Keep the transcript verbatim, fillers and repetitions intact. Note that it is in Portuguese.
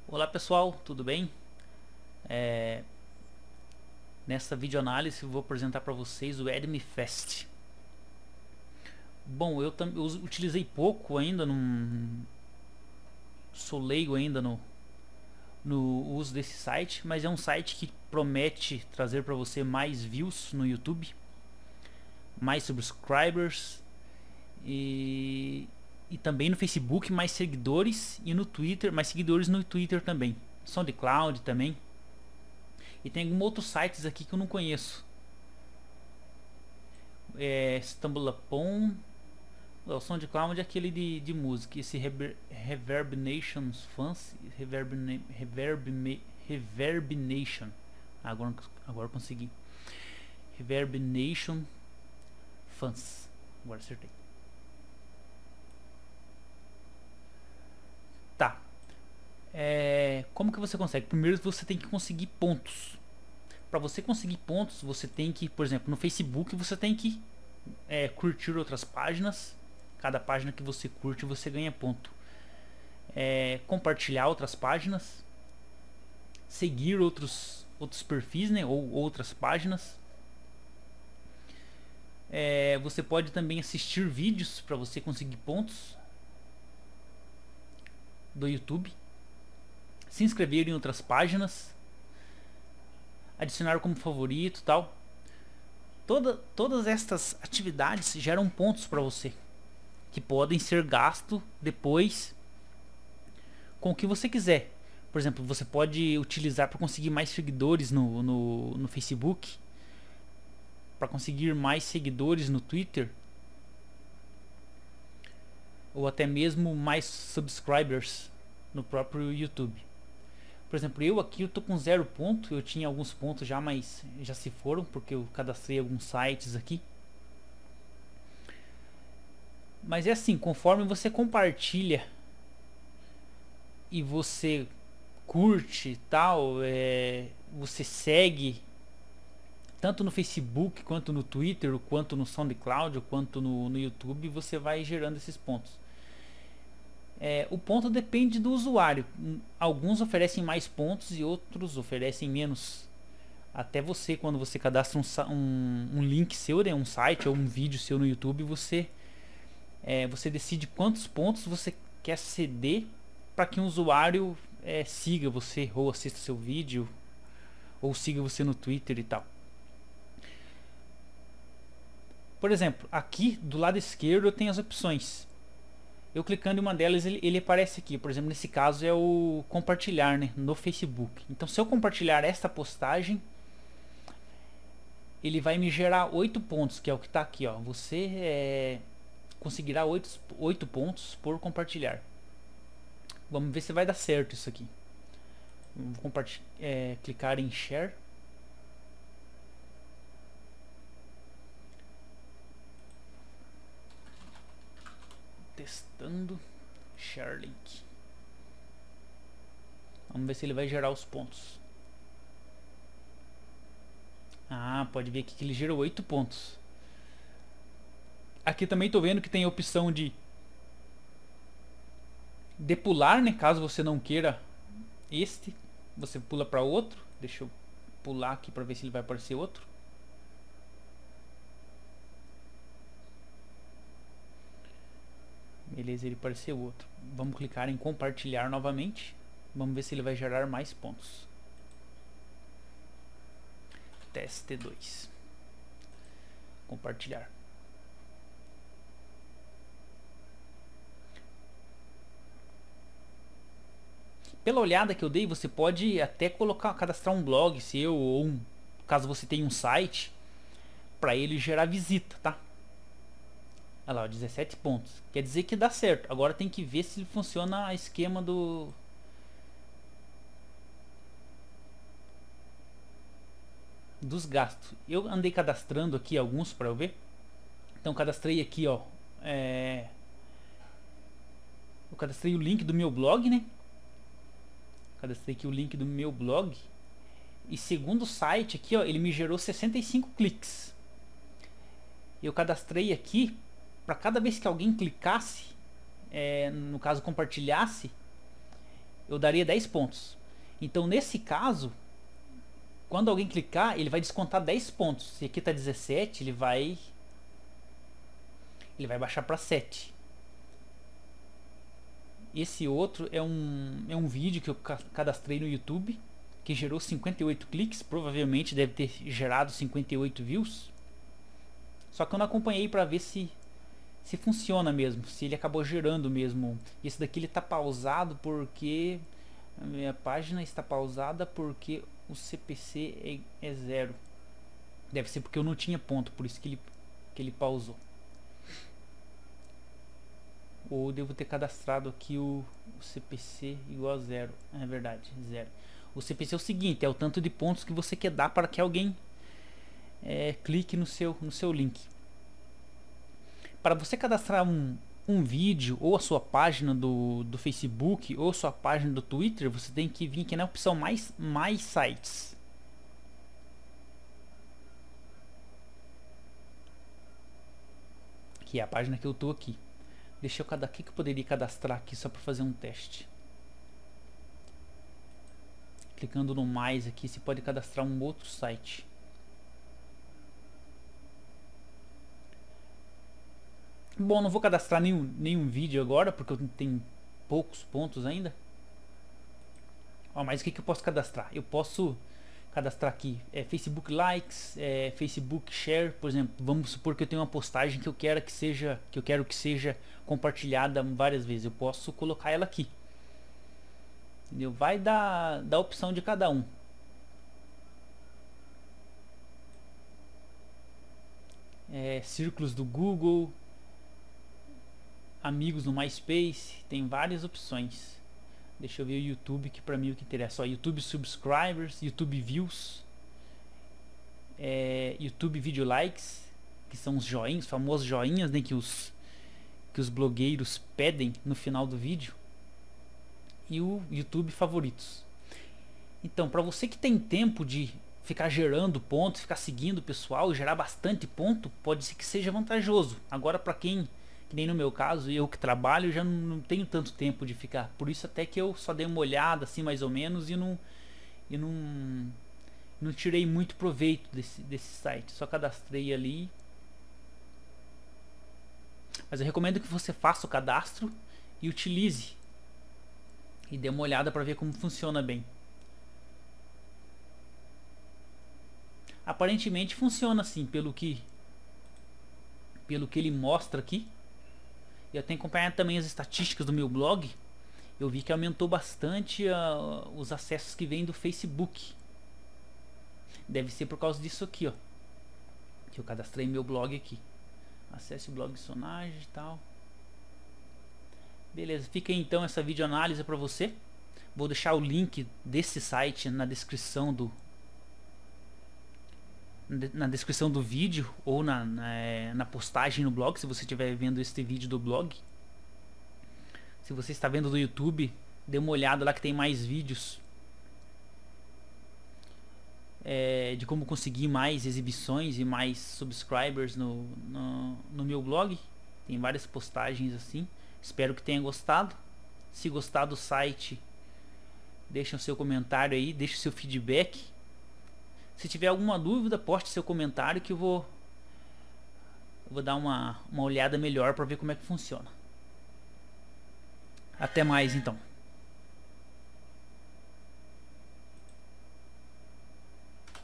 Olá pessoal, tudo bem? É, nessa videoanálise eu vou apresentar para vocês o AdmeFast. Bom, eu, eu utilizei pouco ainda, não sou leigo ainda no, no uso desse site, mas é um site que promete trazer para você mais views no YouTube, mais subscribers e, e também no Facebook mais seguidores, e no Twitter mais seguidores no Twitter também, SoundCloud também. E tem alguns outros sites aqui que eu não conheço. É, StumbleUpon. O SoundCloud é aquele de, de música. Esse Rever, Reverb Nations Fans. Reverb, Reverb, Reverb Nation. Agora, agora consegui. Reverb Nation Fans. Agora acertei. Tá. É, como que você consegue? Primeiro você tem que conseguir pontos. Para você conseguir pontos, você tem que, por exemplo, no Facebook você tem que é, curtir outras páginas. Cada página que você curte você ganha ponto. É, compartilhar outras páginas, seguir outros outros perfis, né, ou outras páginas. É, você pode também assistir vídeos para você conseguir pontos do YouTube. Se inscrever em outras páginas, adicionar como favorito, tal. Toda, todas estas atividades geram pontos para você, que podem ser gastos depois com o que você quiser. Por exemplo, você pode utilizar para conseguir mais seguidores no, no, no Facebook, para conseguir mais seguidores no Twitter, ou até mesmo mais subscribers no próprio YouTube. Por exemplo, eu aqui eu tô com zero ponto, eu tinha alguns pontos já, mas já se foram porque eu cadastrei alguns sites aqui. Mas é assim, conforme você compartilha e você curte e tal, é, você segue tanto no Facebook quanto no Twitter, quanto no SoundCloud, quanto no, no YouTube, você vai gerando esses pontos. É, o ponto depende do usuário. Alguns oferecem mais pontos e outros oferecem menos. Até você, quando você cadastra um, um, um link seu, né, um site ou um vídeo seu no YouTube, você, é, você decide quantos pontos você quer ceder para que um usuário é, siga você ou assista seu vídeo ou siga você no Twitter e tal. Por exemplo, aqui do lado esquerdo eu tenho as opções. Eu clicando em uma delas ele, ele aparece aqui. Por exemplo, nesse caso é o compartilhar, né, no Facebook. Então se eu compartilhar esta postagem, ele vai me gerar oito pontos, que é o que está aqui, ó. Você é, conseguirá oito pontos por compartilhar. Vamos ver se vai dar certo isso aqui. Vou é, clicar em share. Testando. Share link. Vamos ver se ele vai gerar os pontos. Ah, pode ver aqui que ele gerou oito pontos. Aqui também estou vendo que tem a opção de depular, né? Caso você não queira este, você pula para outro. Deixa eu pular aqui para ver se ele vai aparecer outro. Beleza, ele apareceu outro. Vamos clicar em compartilhar novamente. Vamos ver se ele vai gerar mais pontos. Teste dois. Compartilhar. Pela olhada que eu dei, você pode até colocar, cadastrar um blog seu, ou um, caso você tenha um site, para ele gerar visita, tá? Olha lá, dezessete pontos. Quer dizer que dá certo. Agora tem que ver se funciona a esquema do... dos gastos. Eu andei cadastrando aqui alguns para eu ver. Então cadastrei aqui, ó. É... Eu cadastrei o link do meu blog, né? Cadastrei aqui o link do meu blog. E segundo o site aqui, ó, ele me gerou sessenta e cinco cliques. Eu cadastrei aqui para cada vez que alguém clicasse, é, no caso compartilhasse, eu daria dez pontos. Então nesse caso, quando alguém clicar, ele vai descontar dez pontos. Se aqui tá dezessete, ele vai ele vai baixar para sete. Esse outro é um é um vídeo que eu cadastrei no YouTube, que gerou cinquenta e oito cliques, provavelmente deve ter gerado cinquenta e oito views. Só que eu não acompanhei para ver se se funciona mesmo, se ele acabou gerando mesmo. Esse daqui ele tá pausado porque a minha página está pausada porque o C P C é, é zero. Deve ser porque eu não tinha ponto, por isso que ele que ele pausou. Ou devo ter cadastrado aqui o, o C P C igual a zero. É verdade, zero. O C P C é o seguinte, é o tanto de pontos que você quer dar para que alguém é, clique no seu, no seu link. Para você cadastrar um, um vídeo ou a sua página do, do Facebook ou sua página do Twitter, você tem que vir aqui na opção mais, mais sites. Que é a página que eu tô aqui. Deixa eu cadastrar aqui que eu poderia cadastrar aqui só para fazer um teste. Clicando no mais aqui, você pode cadastrar um outro site. Bom, não vou cadastrar nenhum, nenhum vídeo agora, porque eu tenho poucos pontos ainda. Ó, mas o que, que eu posso cadastrar? Eu posso cadastrar aqui é, Facebook Likes, é, Facebook Share, por exemplo. Vamos supor que eu tenho uma postagem que eu quero que seja, que eu quero que seja compartilhada várias vezes. Eu posso colocar ela aqui. Entendeu? Vai dar da opção de cada um. É, círculos do Google, amigos no MySpace, tem várias opções. Deixa eu ver o YouTube, que pra mim é o que interessa. Ó, YouTube Subscribers, YouTube Views, é, YouTube Video Likes, que são os joinhas, os famosos joinhas, né, que os que os blogueiros pedem no final do vídeo. E o YouTube Favoritos. Então, para você que tem tempo de ficar gerando pontos, ficar seguindo o pessoal, gerar bastante ponto, pode ser que seja vantajoso. Agora, para quem, que nem no meu caso, eu que trabalho, já não, não tenho tanto tempo de ficar. Por isso até que eu só dei uma olhada assim mais ou menos e não e não não tirei muito proveito desse desse site. Só cadastrei ali. Mas eu recomendo que você faça o cadastro e utilize. E dê uma olhada para ver como funciona bem. Aparentemente funciona assim, pelo que pelo que ele mostra aqui. Eu tenho acompanhado também as estatísticas do meu blog. Eu vi que aumentou bastante uh, os acessos que vêm do Facebook. Deve ser por causa disso aqui, ó. Que eu cadastrei meu blog aqui. Acesse o blog Sonage e tal. Beleza, fica aí então essa videoanálise para você. Vou deixar o link desse site na descrição do na descrição do vídeo ou na, na, na postagem no blog, se você estiver vendo este vídeo do blog. Se você está vendo do YouTube, dê uma olhada lá que tem mais vídeos é, de como conseguir mais exibições e mais subscribers no, no, no meu blog. Tem várias postagens assim. Espero que tenha gostado. Se gostar do site, deixa o seu comentário aí, deixa o seu feedback. Se tiver alguma dúvida, poste seu comentário que eu vou eu vou dar uma, uma olhada melhor para ver como é que funciona. Até mais então.